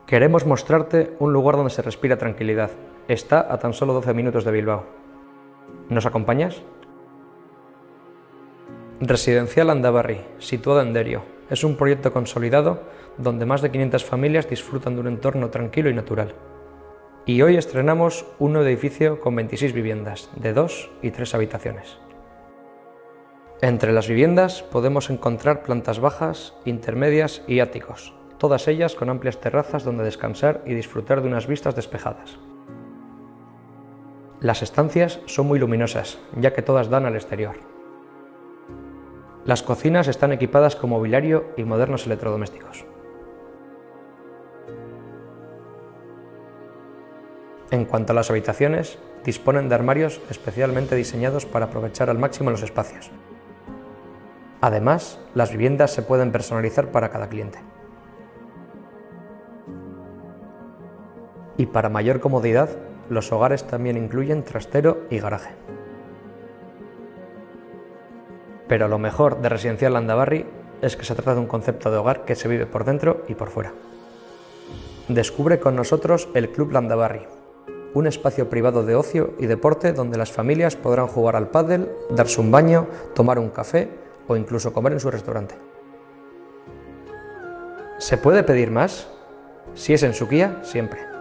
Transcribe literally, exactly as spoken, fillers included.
Queremos mostrarte un lugar donde se respira tranquilidad. Está a tan solo doce minutos de Bilbao. ¿Nos acompañas? Residencial Landabarri, situado en Derio. Es un proyecto consolidado donde más de quinientas familias disfrutan de un entorno tranquilo y natural. Y hoy estrenamos un nuevo edificio con veintiséis viviendas, de dos y tres habitaciones. Entre las viviendas podemos encontrar plantas bajas, intermedias y áticos, todas ellas con amplias terrazas donde descansar y disfrutar de unas vistas despejadas. Las estancias son muy luminosas, ya que todas dan al exterior. Las cocinas están equipadas con mobiliario y modernos electrodomésticos. En cuanto a las habitaciones, disponen de armarios especialmente diseñados para aprovechar al máximo los espacios. Además, las viviendas se pueden personalizar para cada cliente. Y para mayor comodidad, los hogares también incluyen trastero y garaje. Pero lo mejor de Residencial Landabarri es que se trata de un concepto de hogar que se vive por dentro y por fuera. Descubre con nosotros el Club Landabarri, un espacio privado de ocio y deporte donde las familias podrán jugar al pádel, darse un baño, tomar un café o incluso comer en su restaurante. ¿Se puede pedir más? Si es en Suquía, siempre.